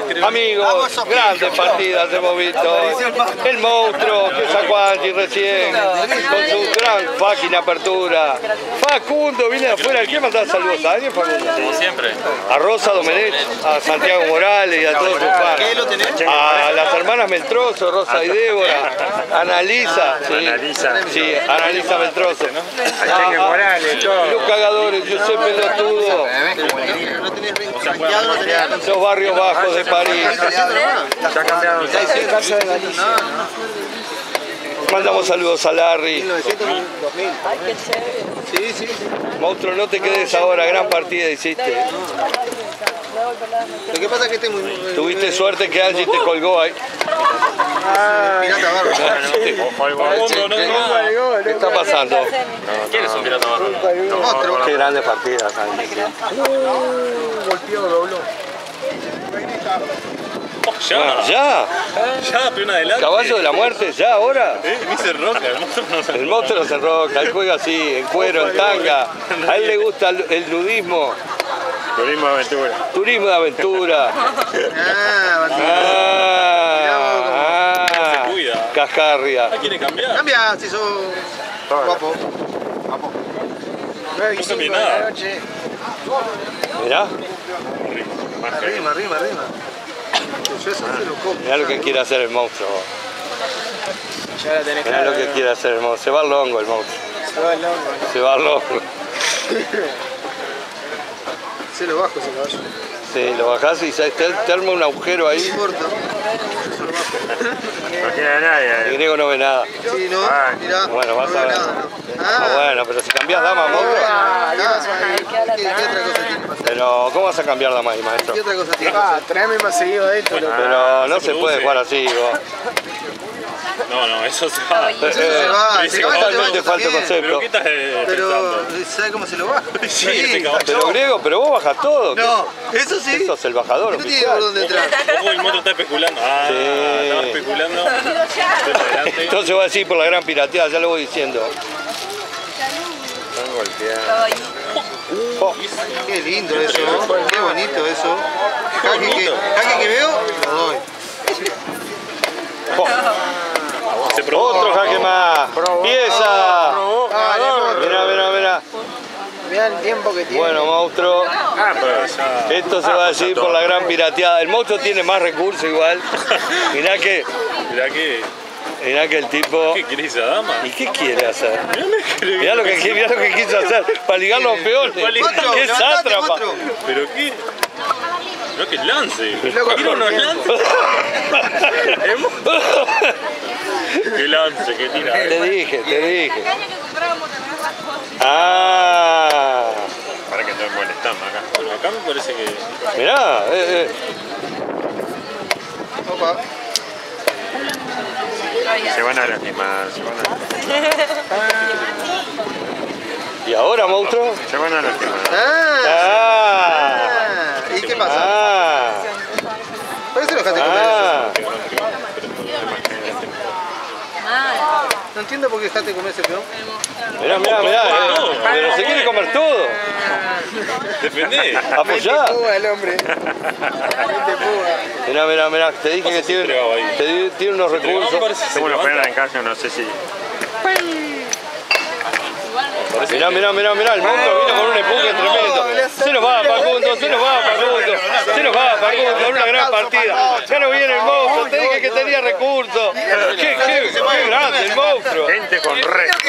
Amigos, grandes partidas hemos visto. El monstruo que sacó a Angie recién con su gran fucking apertura. Facundo viene de afuera. ¿Quién mandaba saludos a alguien, Facundo? Como siempre. A Rosa Domenech, a Santiago Morales y a todos sus fans. A las hermanas Meltroso, Rosa y Débora. A Analisa. Sí, Analisa Meltroso. A Cheque Morales, todo. Luca Gadores, Giuseppe Lotudo. Esos barrios bajos de París. Ya ha cambiado. Mandamos saludos a Larry. Sí. Monstruo, no te quedes ahora, gran partida hiciste. Lo que pasa es que Tuviste suerte que Angie te colgó ahí. pirata bárbaro. ¿Qué está pasando? ¿Quién es un pirata bárbaro? Qué grandes partidas, Angie. Golpeó, dobló. Bueno, ya. Ya, pero una adelante. Caballo de la muerte, ya, ahora. Ni se roca, el monstruo no se El monstruo no se roca, él juega así, en cuero, en tanga. A él le gusta el nudismo. Turismo de aventura. Turismo de aventura. se cuida. Cascarria. ¿Quiere cambiar? Cambia, si sos guapo. No cambia nada. Mirá, Rima. Yo eso se lo como. mirá lo que quiere hacer el monstruo. Ya la tenés Mirá lo que quiere hacer el monstruo. Se va al longo el monstruo. Se va al longo. Se lo bajo ese caballo. Sí, lo bajás y te arma un agujero No ahí. importa. No tiene a nadie. El griego no ve nada. Sí, ¿no? Mirá, Bueno, vas no a veo ver. nada, ¿no? Ah, bueno, pero si cambiás dama, monstruo. ¿Qué otra cosa tiene? Pero, ¿cómo vas a cambiar dama ahí, maestro? ¿Qué otra cosa tiene? Tráeme más seguido de esto. Pero no se puede jugar así, vos. No, eso se va. Eso se va, ese caballo te Totalmente va falso también. concepto. ¿Pero qué estás Pero, pensando? ¿sabes cómo se lo baja? Sí, ese caballo. Pero griego, pero vos bajas todo. No, eso sí. Sos el bajador No tiene oficial. por dónde entrar. ¿Cómo el monstruo está especulando? Sí. Estaba especulando. Adelante. Entonces va a decir por la gran pirateada, ya lo voy diciendo. Están golpeados. Oh, Qué lindo eso, qué bonito eso. Jaque que veo, lo doy. oh. Se probó. Otro jaque más. Pieza. Mirá. Mirá el tiempo que tiene. Bueno, monstruo. Pero ya. Esto se va a decir por la gran pirateada. El monstruo tiene más recursos igual. Mirá que el tipo... ¿Qué quiere esa dama? ¿Y qué quiere hacer? Mirá lo que quiso hacer para ligar los peones. Otro, ¡Qué levantate, sátrapa! otro. ¿Pero qué? No, que lance. Quiero unos lances. Que lance, que tira. Te dije. Ah, Para que estoy molestando acá. Bueno, acá me parece que. mirá. Opa. Se van a lastimar. ¿Y ahora, monstruo? Se van a lastimar. ¿Y qué pasa? Por eso lo dejaste comer eso. No entiendo por qué dejaste comer ese peón. Mirá. Pero se quiere comer todo. Defendé. Apoyá. Púa el hombre. Mirá. Te dije que tiene unos recursos. Tengo una pena en casa, no sé si. Mirá. El monstruo vino con un empuje tremendo. Se nos va, Facundo. Una gran partida. Ya no viene el monstruo. Te dije que tenía recursos. Qué grande el monstruo. Gente con re.